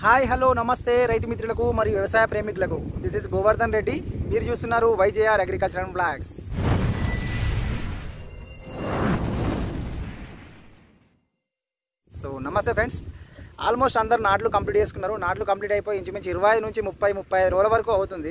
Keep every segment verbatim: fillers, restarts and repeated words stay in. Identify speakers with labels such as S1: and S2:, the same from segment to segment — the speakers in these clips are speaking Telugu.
S1: హాయ్ హలో నమస్తే రైతు మిత్రులకు మరియు వ్యవసాయ ప్రేమికులకు. This is Govardhan Reddy. మీరు చూస్తున్నారు YJR agriculture and blogs. So నమస్తే ఫ్రెండ్స్, ఆల్మోస్ట్ అందరు నాట్లు కంప్లీట్ చేసుకున్నారు. నాట్లు కంప్లీట్ అయిపోయి ఇంచుమించు ఇరవై ఐదు నుంచి ముప్పై ముప్పై ఐదు రోజుల వరకు అవుతుంది.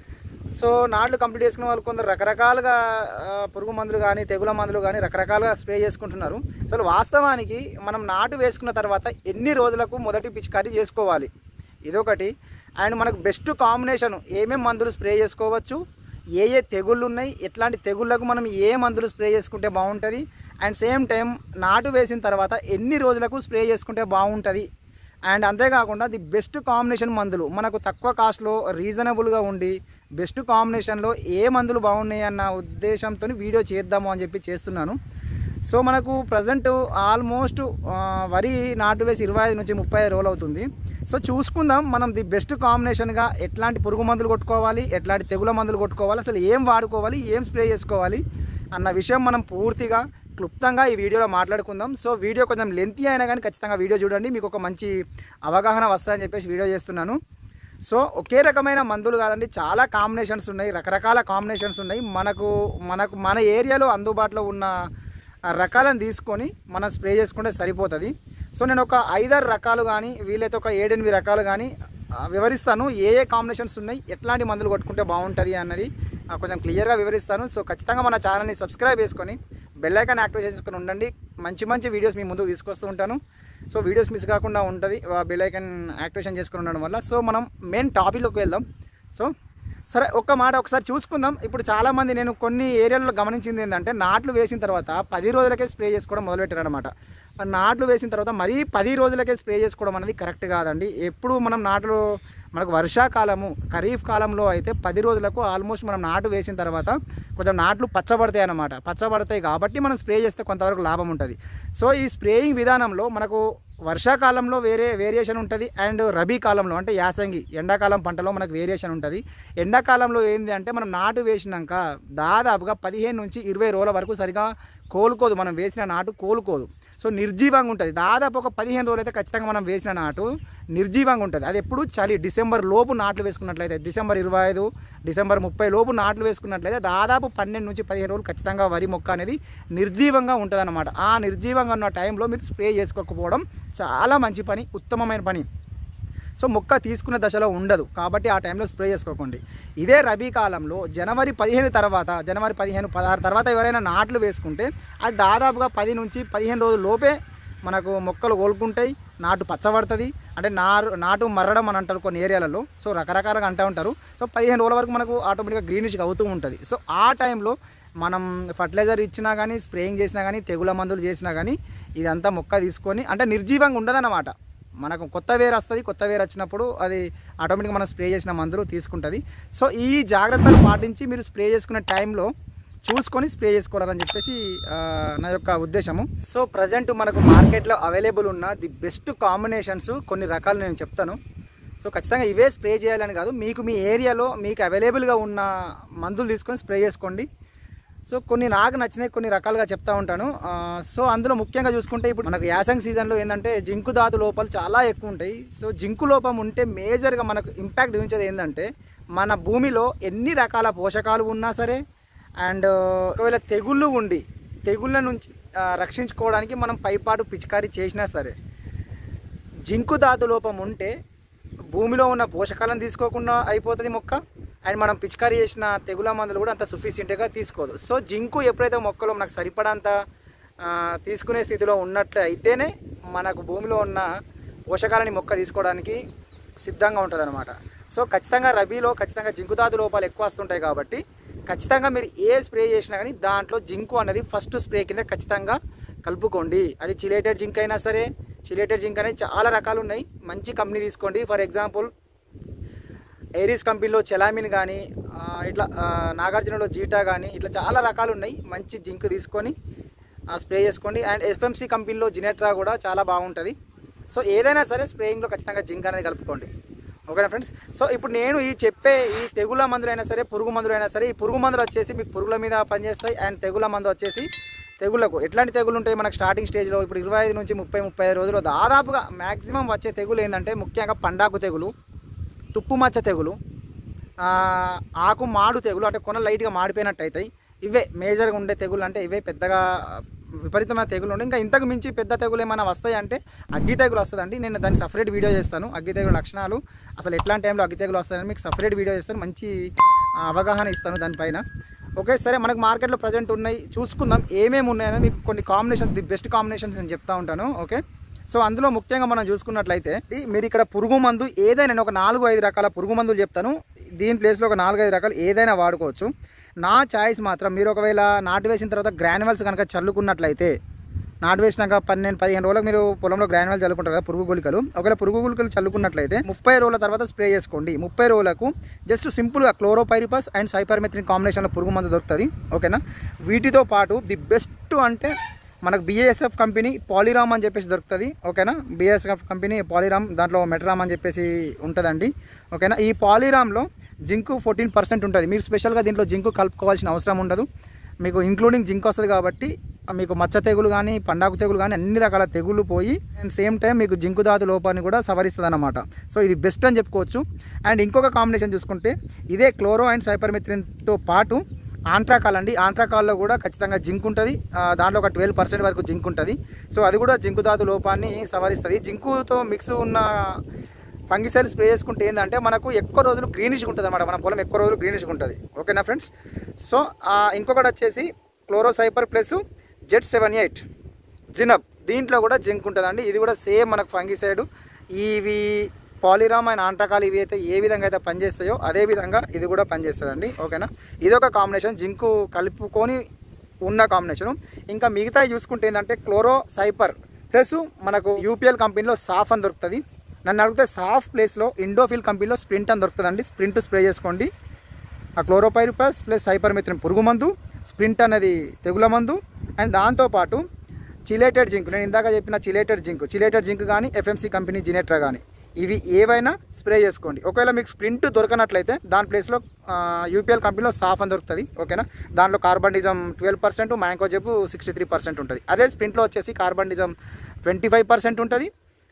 S1: సో నాట్లు కంప్లీట్ చేసుకున్న వాళ్ళు కొందరు రకరకాలుగా పురుగు మందులు కానీ తెగుల మందులు కానీ రకరకాలుగా స్ప్రే చేసుకుంటున్నారు. అసలు వాస్తవానికి మనం నాటు వేసుకున్న తర్వాత ఎన్ని రోజులకు మొదటి పిచికారీ చేసుకోవాలి ఇదొకటి. అండ్ మనకు బెస్ట్ కాంబినేషన్ ఏమేమి మందులు స్ప్రే చేసుకోవచ్చు, ఏ ఏ తెగుళ్ళు ఉన్నాయి, ఎట్లాంటి తెగుళ్ళకు మనం ఏ మందులు స్ప్రే చేసుకుంటే బాగుంటుంది, అండ్ సేమ్ టైం నాటు వేసిన తర్వాత ఎన్ని రోజులకు స్ప్రే చేసుకుంటే బాగుంటుంది. అండ్ అంతేకాకుండా ది బెస్ట్ కాంబినేషన్ మందులు మనకు తక్కువ కాస్ట్లో రీజనబుల్గా ఉండి బెస్ట్ కాంబినేషన్లో ఏ మందులు బాగున్నాయి అన్న ఉద్దేశంతో వీడియో చేద్దాము అని చెప్పి చేస్తున్నాను. సో మనకు ప్రజెంట్ ఆల్మోస్ట్ వరి నాటు వేసి ఇరవై ఐదు నుంచి ముప్పై రోజులు అవుతుంది. సో చూసుకుందాం మనం ది బెస్ట్ కాంబినేషన్గా ఎట్లాంటి పురుగు మందులు కొట్టుకోవాలి, ఎట్లాంటి తెగుల మందులు కొట్టుకోవాలి, అసలు ఏం వాడుకోవాలి, ఏం స్ప్రే చేసుకోవాలి అన్న విషయం మనం పూర్తిగా క్లుప్తంగా ఈ వీడియోలో మాట్లాడుకుందాం. సో వీడియో కొంచెం లెంతీ అయినా కానీ ఖచ్చితంగా వీడియో చూడండి, మీకు ఒక మంచి అవగాహన వస్తుందని చెప్పేసి వీడియో చేస్తున్నాను. సో ఒకే రకమైన మందులు కాదండి, చాలా కాంబినేషన్స్ ఉన్నాయి, రకరకాల కాంబినేషన్స్ ఉన్నాయి. మనకు మనకు మన ఏరియాలో అందుబాటులో ఉన్న రకాలను తీసుకొని మనం స్ప్రే చేసుకుంటే సరిపోతుంది. సో నేను ఒక ఐదారు రకాలు కానీ వీలైతే ఒక ఏడెనిమిది రకాలు కానీ వివరిస్తాను. ఏ ఏ కాంబినేషన్స్ ఉన్నాయి, ఎట్లాంటి మందులు కొట్టుకుంటే బాగుంటుంది అన్నది కొంచెం క్లియర్గా వివరిస్తాను. సో ఖచ్చితంగా మన ఛానల్ని సబ్స్క్రైబ్ చేసుకొని బెల్ ఐకాన్ యాక్టివేట్ చేసుకొని ఉండండి. మంచి మంచి వీడియోస్ మీ ముందుకు తీసుకొస్తూ ఉంటాను. సో వీడియోస్ మిస్ కాకుండా ఉంటుంది బెల్ ఐకాన్ యాక్టివేషన్ చేసుకుని ఉండడం వల్ల. సో మనం మెయిన్ టాపిక్లోకి వెళ్దాం. సో సరే ఒక్క మాట ఒకసారి చూసుకుందాం. ఇప్పుడు చాలామంది నేను కొన్ని ఏరియాల్లో గమనించింది ఏంటంటే నాట్లు వేసిన తర్వాత పది రోజులకే స్ప్రే చేసుకోవడం మొదలుపెట్టారు అనమాట. నాట్లు వేసిన తర్వాత మరీ పది రోజులకే స్ప్రే చేసుకోవడం అనేది కరెక్ట్ కాదండి. ఎప్పుడు మనం నాట్లు మనకు వర్షాకాలము ఖరీఫ్ కాలంలో అయితే పది రోజులకు ఆల్మోస్ట్ మనం నాటు వేసిన తర్వాత కొంచెం నాట్లు పచ్చబడతాయి అన్నమాట. పచ్చబడతాయి కాబట్టి మనం స్ప్రే చేస్తే కొంతవరకు లాభం ఉంటుంది. సో ఈ స్ప్రేయింగ్ విధానంలో మనకు వర్షాకాలంలో వేరే వేరియేషన్ ఉంటుంది, అండ్ రబీ కాలంలో అంటే యాసంగి ఎండాకాలం పంటలో మనకు వేరియేషన్ ఉంటుంది. ఎండాకాలంలో ఏంటి అంటే మనం నాటు వేసినాక దాదాపుగా పదిహేను నుంచి ఇరవై రోజుల వరకు సరిగా కోలుకోదు, మనం వేసిన నాటు కోలుకోదు. సో నిర్జీవంగా ఉంటుంది. దాదాపు ఒక పదిహేను రోజులు అయితే ఖచ్చితంగా మనం వేసిన నాటు నిర్జీవంగా ఉంటుంది. అది ఎప్పుడు చలి డిసెంబర్ లోపు నాట్లు వేసుకున్నట్లయితే, డిసెంబర్ ఇరవై ఐదు డిసెంబర్ ముప్పై లోపు నాట్లు వేసుకున్నట్లయితే దాదాపు పన్నెండు నుంచి పదిహేను రోజులు ఖచ్చితంగా వరి మొక్క అనేది నిర్జీవంగా ఉంటుంది అన్నమాట. ఆ నిర్జీవంగా ఉన్న టైంలో మీరు స్ప్రే చేసుకోకపోవడం చాలా మంచి పని, ఉత్తమమైన పని. సో మొక్క తీసుకున్న దశలో ఉండదు కాబట్టి ఆ టైంలో స్ప్రే చేసుకోకండి. ఇదే రబీ కాలంలో జనవరి పదిహేను తర్వాత జనవరి పదిహేను పదహారు తర్వాత ఎవరైనా నాట్లు వేసుకుంటే అది దాదాపుగా పది నుంచి పదిహేను రోజుల లోపే మనకు మొక్కలు కోలుకుంటాయి, నాటు పచ్చబడుతుంది. అంటే నారు నాటు మర్రడం అని అంటారు కొన్ని ఏరియాలలో. సో రకరకాలుగా అంటూ ఉంటారు. సో పదిహేను రోజుల వరకు మనకు ఆటోమేటిక్గా గ్రీనిష్గా అవుతూ ఉంటుంది. సో ఆ టైంలో మనం ఫర్టిలైజర్ ఇచ్చినా కానీ స్ప్రేయింగ్ చేసినా కానీ తెగుల మందులు చేసినా కానీ ఇదంతా మొక్క తీసుకొని అంటే నిర్జీవంగా ఉండదన్నమాట. మనకు కొత్త వేరు వస్తుంది, కొత్త వేరు వచ్చినప్పుడు అది ఆటోమేటిక్గా మనం స్ప్రే చేసిన మందులు తీసుకుంటుంది. సో ఈ జాగ్రత్తలు పాటించి మీరు స్ప్రే చేసుకునే టైంలో చూసుకొని స్ప్రే చేసుకోవాలని చెప్పేసి నా యొక్క ఉద్దేశము. సో ప్రజెంట్ మనకు మార్కెట్లో అవైలబుల్ ఉన్న ది బెస్ట్ కాంబినేషన్స్ కొన్ని రకాలు నేను చెప్తాను. సో ఖచ్చితంగా ఇవే స్ప్రే చేయాలని కాదు, మీకు మీ ఏరియాలో మీకు అవైలబుల్గా ఉన్న మందులు తీసుకొని స్ప్రే చేసుకోండి. సో కొన్ని నాకు నచ్చినాయి, కొన్ని రకాలుగా చెప్తా ఉంటాను. సో అందులో ముఖ్యంగా చూసుకుంటే ఇప్పుడు మనకు యాసంగి సీజన్లో ఏంటంటే జింకు ధాతు లోపాలు చాలా ఎక్కువ ఉంటాయి. సో జింకు లోపం ఉంటే మేజర్గా మనకు ఇంపాక్ట్ చూపించేది ఏంటంటే మన భూమిలో ఎన్ని రకాల పోషకాలు ఉన్నా సరే, అండ్ ఒకవేళ తెగుళ్ళు ఉండి తెగుళ్ళ నుంచి రక్షించుకోవడానికి మనం పైపాటు పిచికారీ చేసినా సరే జింకు ధాతు లోపం ఉంటే భూమిలో ఉన్న పోషకాలను తీసుకోకుండా అయిపోతుంది మొక్క, అండ్ మనం పిచికారీ చేసిన తెగుల మందులు కూడా అంత సఫిషియెంట్గా తీసుకోదు. సో జింకు ఎప్పుడైతే మొక్కలో మనకు సరిపడంత తీసుకునే స్థితిలో ఉన్నట్లు అయితేనే మనకు భూమిలో ఉన్న పోషకాలని మొక్క తీసుకోవడానికి సిద్ధంగా ఉంటుంది అనమాట. సో ఖచ్చితంగా రబీలో ఖచ్చితంగా జింకు ధాతు లోపాలు ఎక్కువ వస్తుంటాయి కాబట్టి ఖచ్చితంగా మీరు ఏ స్ప్రే చేసినా కానీ దాంట్లో జింకు అనేది ఫస్ట్ స్ప్రే కింద ఖచ్చితంగా కలుపుకోండి. అది చిలేటెడ్ జింక్ అయినా సరే, చిలేటెడ్ జింక్ అనేది చాలా రకాలు ఉన్నాయి, మంచి కంపెనీ తీసుకోండి. ఫర్ ఎగ్జాంపుల్ ఏరీస్ కంపెనీలో చెలామిన్ కానీ, ఇట్లా నాగార్జునలో జీటా కానీ, ఇట్లా చాలా రకాలు ఉన్నాయి. మంచి జింక్ తీసుకొని స్ప్రే చేసుకోండి. అండ్ ఎఫ్ఎంసీ కంపెనీలో జినెట్రా కూడా చాలా బాగుంటుంది. సో ఏదైనా సరే స్ప్రేయింగ్లో ఖచ్చితంగా జింక్ అనేది కలుపుకోండి. ఓకేనా ఫ్రెండ్స్. సో ఇప్పుడు నేను ఈ చెప్పే ఈ తెగుల మందులు అయినా సరే పురుగు మందులు అయినా సరే, ఈ పురుగు మందులు వచ్చేసి మీకు పురుగుల మీద పనిచేస్తాయి, అండ్ తెగుల మందు వచ్చేసి తెగుళ్ళకు ఎట్లాంటి తెగులు ఉంటాయి మనకు స్టార్టింగ్ స్టేజ్లో ఇప్పుడు ఇరవై ఐదు నుంచి ముప్పై ముప్పై ఐదు రోజులు దాదాపుగా మ్యాక్సిమం వచ్చే తెగులు ఏంటంటే ముఖ్యంగా పండాకు తెగులు, తుప్పు మచ్చ తెగులు, ఆకు మాడు తెగులు, అంటే కొన లైట్గా మాడిపోయినట్టు అవుతాయి. ఇవే మేజర్గా ఉండే తెగులు, అంటే ఇవే పెద్దగా విపరీతమైన తెగులు ఉండే. ఇంకా ఇంతకు మించి పెద్ద తెగులు ఏమైనా వస్తాయి అంటే అగ్గి తెగులు వస్తుందండి. నేను దాన్ని సపరేట్ వీడియో చేస్తాను. అగ్గి తెగులు లక్షణాలు, అసలు ఎట్లాంటి టైంలో అగ్గి తెగులు వస్తాయని మీకు సపరేట్ వీడియో చేస్తాను, మంచి అవగాహన ఇస్తాను దానిపైన. ఓకే సరే, మనకు మార్కెట్లో ప్రజెంట్ ఉన్నాయి, చూసుకుందాం ఏమేమి ఉన్నాయని. మీకు కొన్ని కాంబినేషన్స్, ది బెస్ట్ కాంబినేషన్స్ నేను చెప్తా ఉంటాను. ఓకే, సో అందులో ముఖ్యంగా మనం చూసుకున్నట్లయితే మీరు ఇక్కడ పురుగు మందు ఏదైనా, నేను ఒక నాలుగు ఐదు రకాల పురుగు మందులు చెప్తాను. దీని ప్లేస్లో ఒక నాలుగు ఐదు రకాలు ఏదైనా వాడుకోవచ్చు. నా చాయిస్ మాత్రం మీరు ఒకవేళ నాటు వేసిన తర్వాత గ్రాన్యువల్స్ కనుక చల్లుకున్నట్లయితే, నాటు వేసినాక పన్నెండు పదిహేను రోజులకు మీరు పొలంలో గ్రాన్యువల్ చల్లుకుంటారు కదా పురుగు గుళికలు, ఒకవేళ పురుగు గుళికలు చల్లుకున్నట్లయితే ముప్పై రోజుల తర్వాత స్ప్రే చేసుకోండి. ముప్పై రోజులకు జస్ట్ సింపుల్గా క్లోరోపైరిపస్ అండ్ సైపర్మెథ్రిన్ కాంబినేషన్లో పురుగు మందు దొరుకుతుంది. ఓకేనా, వీటితో పాటు ది బెస్ట్ అంటే మనకు బిఏఎస్ఎఫ్ కంపెనీ పాలిరామ్ అని చెప్పేసి దొరుకుతుంది. ఓకేనా, బిఏఎస్ఎఫ్ కంపెనీ పాలిరామ్, దాంట్లో మెట్రామ్ అని చెప్పేసి ఉంటుందండి. ఓకేనా, ఈ పాలిరామ్లో జింకు ఫోర్టీన్ పర్సెంట్ ఉంటుంది. మీరు స్పెషల్గా దీంట్లో జింకు కలుపుకోవాల్సిన అవసరం ఉండదు. మీకు ఇంక్లూడింగ్ జింక్ వస్తుంది కాబట్టి మీకు మచ్చ తెగులు కానీ పండాకు తెగులు కానీ అన్ని రకాల తెగులు పోయి అండ్ సేమ్ టైం మీకు జింకు ధాతు లోపాన్ని కూడా సవరిస్తుంది అన్నమాట. సో ఇది బెస్ట్ అని చెప్పుకోవచ్చు. అండ్ ఇంకొక కాంబినేషన్ చూసుకుంటే ఇదే క్లోరో అండ్ సైపర్మెథ్రిన్తో పాటు ఆంట్రాకాల్ అండి. ఆంట్రాకాల్లో కూడా ఖచ్చితంగా జింక్ ఉంటుంది. దాంట్లో ఒక ట్వెల్వ్ పర్సెంట్ వరకు జింక్ ఉంటుంది. సో అది కూడా జింకు ధాతు లోపాన్ని సవరిస్తుంది. జింకుతో మిక్స్ ఉన్న ఫంగిసైడ్ స్ప్రే చేసుకుంటే ఏంటంటే మనకు ఎక్కువ రోజులు గ్రీనిష్గా ఉంటుంది అన్నమాట, మన పొలం ఎక్కువ రోజులు గ్రీనిష్గా ఉంటుంది. ఓకేనా ఫ్రెండ్స్, సో ఇంకొకటి వచ్చేసి క్లోరోసైపర్ plus Z seven eight Zineb, దీంట్లో కూడా జింక్ ఉంటుందండి. ఇది కూడా సేమ్ మనకు ఫంగిసైడ్. ఇవి పాలిరామ్ అండ్ ఆంట్రాకాల్ ఇవి అయితే ఏ విధంగా అయితే పనిచేస్తాయో అదే విధంగా ఇది కూడా పనిచేస్తుందండి. ఓకేనా, ఇదొక కాంబినేషన్, జింకు కలుపుకొని ఉన్న కాంబినేషను. ఇంకా మిగతా చూసుకుంటే ఏంటంటే క్లోరోసైపర్ ప్లస్ మనకు యూపీఎల్ కంపెనీలో సాఫ్ అని దొరుకుతుంది. నన్ను అడిగితే సాఫ్ ప్లేస్లో ఇండోఫిల్ కంపెనీలో స్ప్రింట్ అని దొరుకుతుందండి. స్ప్రింట్ స్ప్రే చేసుకోండి. ఆ క్లోరోపైరిపస్ ప్లస్ సైపర్మెథ్రిన్ పురుగు మందు, స్ప్రింట్ అనేది తెగుల మందు, అండ్ దాంతోపాటు చిలేటెడ్ జింక్, నేను ఇందాక చెప్పిన చిలేటెడ్ జింక్ చిలేటెడ్ జింక్ కానీ ఎఫ్ఎంసీ కంపెనీ జినెట్రా కానీ ఇవి ఏవైనా స్ప్రే చేసుకోండి. ఒకవేళ మీకు స్ప్రింట్ దొరకనట్లయితే దాని ప్లేస్లో యూపీఎల్ కంపెనీలో సాఫ్ అని దొరుకుతుంది. ఓకేనా, దాంట్లో carbendazim twelve percent mancozeb sixty three percent ఉంటుంది. అదే స్ప్రింట్లో వచ్చేసి కార్బండిజం ట్వంటీ ఫైవ్ పర్సెంట్ ఉంటుంది,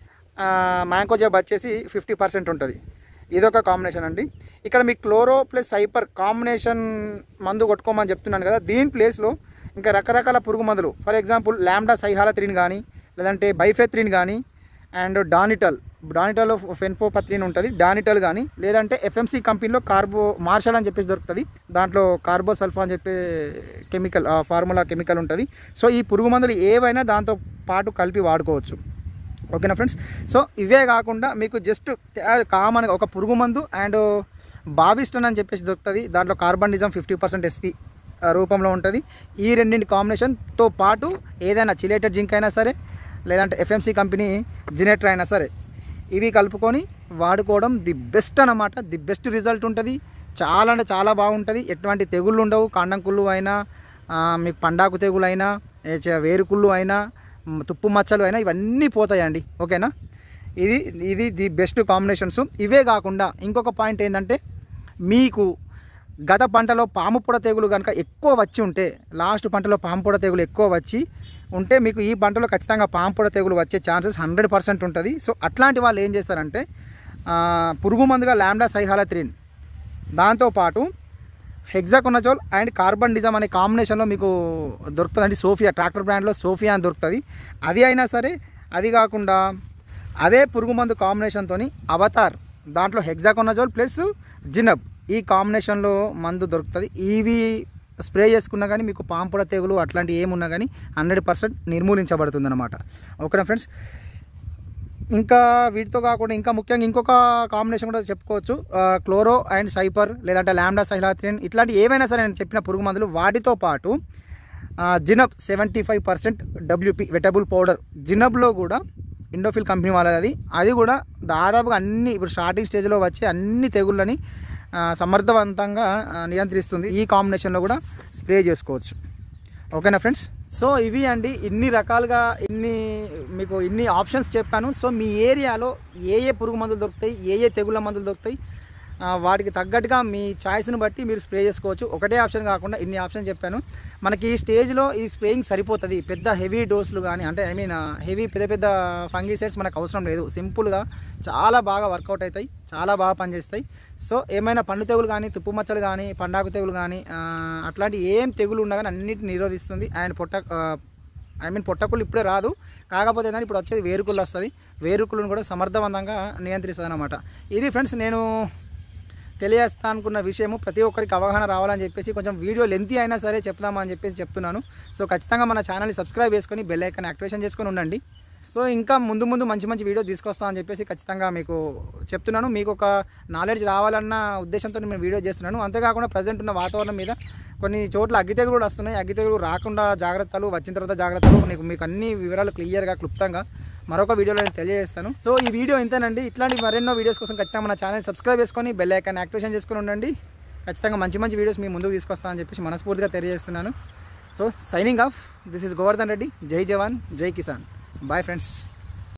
S1: మ్యాంకోజెబ్ వచ్చేసి ఫిఫ్టీ పర్సెంట్ ఉంటుంది. ఇదొక కాంబినేషన్ అండి. ఇక్కడ మీకు క్లోరో ప్లస్ సైపర్ కాంబినేషన్ మందు కొట్టుకోమని చెప్తున్నాను కదా, దీని ప్లేస్లో ఇంకా రకరకాల పురుగు మందులు, ఫర్ ఎగ్జాంపుల్ ల్యాండా సైహాలత్రిన్ కానీ, లేదంటే బైఫెత్రిన్ కానీ, అండ్ డానిటల్ డానిటల్లో ఫెన్పోపత్రిన్ ఉంటుంది, డానిటల్ కానీ, లేదంటే ఎఫ్ఎంసీ కంపెనీలో కార్బో మార్షల్ అని చెప్పేసి దొరుకుతుంది. దాంట్లో కార్బో సల్ఫా అని చెప్పే కెమికల్, ఫార్ములా కెమికల్ ఉంటుంది. సో ఈ పురుగు మందులు ఏవైనా దాంతో పాటు కలిపి వాడుకోవచ్చు. ఓకేనా ఫ్రెండ్స్, సో ఇవే కాకుండా మీకు జస్ట్ కామన్గా ఒక పురుగు మందు అండ్ బావిస్టన్ అని చెప్పేసి దొరుకుతుంది. దాంట్లో కార్బండిజం ఫిఫ్టీ పర్సెంట్ ఎస్పీ రూపంలో ఉంటుంది. ఈ రెండింటి కాంబినేషన్తో పాటు ఏదైనా చిలేటెడ్ జింక్ అయినా సరే, లేదంటే ఎఫ్ఎంసీ కంపెనీ జినెట్రా అయినా సరే, ఇవి కలుపుకొని వాడుకోవడం ది బెస్ట్ అన్నమాట. ది బెస్ట్ రిజల్ట్ ఉంటుంది. చాలా అంటే చాలా బాగుంటుంది. ఎటువంటి తెగుళ్ళు ఉండవు. కాండంకుళ్ళు అయినా, మీకు పండాకు తెగులు అయినా, వేరుకుళ్ళు అయినా, తుప్పు మచ్చలు అయినా ఇవన్నీ పోతాయండి. ఓకేనా, ఇది ఇది ది బెస్ట్ కాంబినేషన్స్. ఇవే కాకుండా ఇంకొక పాయింట్ ఏంటంటే, మీకు గత పంటలో పాము పొడ తెగులు కనుక ఎక్కువ వచ్చి ఉంటే, లాస్ట్ పంటలో పాము పొడ తెగులు ఎక్కువ వచ్చి ఉంటే మీకు ఈ పంటలో ఖచ్చితంగా పాము పొడ తెగులు వచ్చే ఛాన్సెస్ హండ్రెడ్ పర్సెంట్ ఉంటుంది. సో అట్లాంటి వాళ్ళు ఏం చేస్తారంటే, పురుగు మందుగా ల్యాండా సైహాలత్రిన్, దాంతోపాటు హెగ్జాకొనజోల్ అండ్ కార్బండిజం అనే కాంబినేషన్లో మీకు దొరుకుతుందండి. సోఫియా ట్రాక్టర్ బ్రాండ్లో సోఫియా అని దొరుకుతుంది. అది అయినా సరే, అది కాకుండా అదే పురుగు మందు కాంబినేషన్తో అవతార్, దాంట్లో హెగ్జాకొనజోల్ ప్లస్ జినబ్ ఈ కాంబినేషన్లో మందు దొరుకుతుంది. ఇవి స్ప్రే చేసుకున్నా కానీ మీకు పాంపుడ తెగులు అట్లాంటివి ఏమున్నా కానీ హండ్రెడ్ పర్సెంట్ నిర్మూలించబడుతుంది అన్నమాట. ఓకేనా ఫ్రెండ్స్, ఇంకా వీటితో కాకుండా ఇంకా ముఖ్యంగా ఇంకొక కాంబినేషన్ కూడా చెప్పుకోవచ్చు. క్లోరో అండ్ సైపర్, లేదంటే ల్యాండా సైహాలత్రిన్, ఇట్లాంటి ఏవైనా సరే నేను చెప్పిన పురుగు మందులు, వాటితో పాటు Zineb seventy five percent WP wettable powder, జినబ్లో కూడా ఇండోఫిల్ కంపెనీ వాళ్ళది. అది అది కూడా దాదాపుగా అన్ని ఇప్పుడు స్టార్టింగ్ స్టేజ్లో వచ్చే అన్ని తెగుళ్ళని సమర్థవంతంగా నియంత్రిస్తుంది. ఈ కాంబినేషన్లో కూడా స్ప్రే చేసుకోవచ్చు. ఓకేనా ఫ్రెండ్స్, సో ఇవి అండి, ఇన్ని రకాలుగా ఇన్ని మీకు ఇన్ని ఆప్షన్స్ చెప్పాను. సో మీ ఏరియాలో ఏ ఏ పురుగు మందులు దొరుకుతాయి, ఏ ఏ తెగుళ్ళ మందులు దొరుకుతాయి, వాటికి తగ్గట్టుగా మీ చాయిస్ని బట్టి మీరు స్ప్రే చేసుకోవచ్చు. ఒకటే ఆప్షన్ కాకుండా ఇన్ని ఆప్షన్ చెప్పాను. మనకి ఈ స్టేజ్లో ఈ స్ప్రేయింగ్ సరిపోతుంది. పెద్ద హెవీ డోసులు కానీ అంటే ఐ మీన్ హెవీ పెద్ద పెద్ద ఫంగిసైడ్స్ మనకు అవసరం లేదు. సింపుల్గా చాలా బాగా వర్కౌట్ అవుతాయి, చాలా బాగా పనిచేస్తాయి. సో ఏమైనా పండు తెగులు కానీ, తుప్పు మచ్చలు కానీ, పండాకు తెగులు కానీ అట్లాంటి ఏం తెగులు ఉన్నా కానీ అన్నిటిని నిరోధిస్తుంది. అండ్ పొట్ట ఐ మీన్ పొట్టకుళ్ళు ఇప్పుడే రాదు, కాకపోతే ఏంటంటే ఇప్పుడు వచ్చేది వేరుకుళ్ళు వస్తుంది. వేరుకుళ్ళను కూడా సమర్థవంతంగా నియంత్రిస్తుంది అన్నమాట. ఇది ఫ్రెండ్స్ నేను తెలియజేస్తా అనుకున్న విషయము. ప్రతి ఒక్కరికి అవగాహన రావాలని చెప్పేసి కొంచెం వీడియో లెంతీ అయినా సరే చెప్దామని చెప్పేసి చెప్తున్నాను. సో ఖచ్చితంగా మన ఛానల్ని సబ్స్క్రైబ్ చేసుకొని బెల్ ఐకాన్ యాక్టివేషన్ చేసుకొని ఉండండి. సో ఇంకా ముందు ముందు మంచి మంచి వీడియో తీసుకొస్తామని చెప్పేసి ఖచ్చితంగా మీకు చెప్తున్నాను. మీకు ఒక నాలెడ్జ్ రావాలన్న ఉద్దేశంతో నేను వీడియో చేస్తున్నాను. అంతేకాకుండా ప్రజెంట్ ఉన్న వాతావరణం మీద కొన్ని చోట్ల అగ్గి తెగులు కూడా వస్తున్నాయి. అగ్గి తెగులు రాకుండా జాగ్రత్తలు, వచ్చిన తర్వాత జాగ్రత్తలు మీకు మీకు అన్ని వివరాలు క్లియర్గా క్లుప్తంగా మరొక వీడియోలో నేను తెలియజేస్తాను. సో ఈ వీడియో ఇంతేనండి. ఇట్లాంటి మరెన్నో వీడియోస్ కోసం ఖచ్చితంగా మన ఛానల్ సబ్స్క్రైబ్ చేసుకొని బెల్ ఐకాన్ యాక్టివేషన్ చేసుకొని ఉండండి. ఖచ్చితంగా మంచి మంచి వీడియోస్ మీ ముందుకు తీసుకొస్తామని చెప్పేసి మనస్ఫూర్తిగా తెలియజేస్తున్నాను. So signing off, this is Govardhan Reddy. జై జవాన్, జై కిసాన్. Bye friends.